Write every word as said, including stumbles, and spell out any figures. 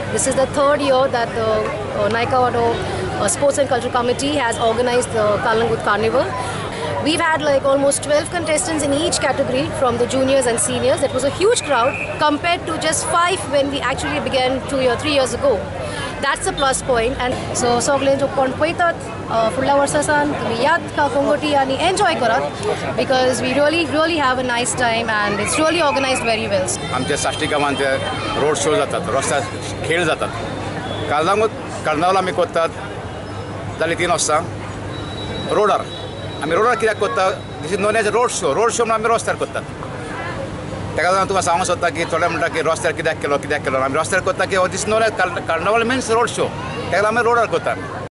This is the third year that the uh, Nykaa Wado uh, Sports and Cultural Committee has organized the Kalangut Carnival. We've had like almost twelve contestants in each category from the juniors and seniors. It was a huge crowd compared to just five when we actually began two or three years ago. That's a plus point. And so सगळें जो कोण पळयतात फुडल्या वर्सासान तुमी याद का कोंगोटी आनी एन्जॉय करात because we really really have a nice time and it's really organized very well. आमच्या साश्टी गांवांत ते रोड शो जातात, रस्त्यार खेळ जातात. कालंगूट कार्नावाल आमी करतात जाली तीन वस्तां रोडार. आमी रोडार कित्याक करतात? This is known as road show. Road show म्हणून आमी रस्त्यार करतात. ताका लागून तुका सांगूंक सोदता की थोडे म्हणटा की रस्त्यार कित्याक केलो कित्याक केलो आमी रस्त्यार करता की this known as carnival means road show. ताका लागून आमी रोडार करतात.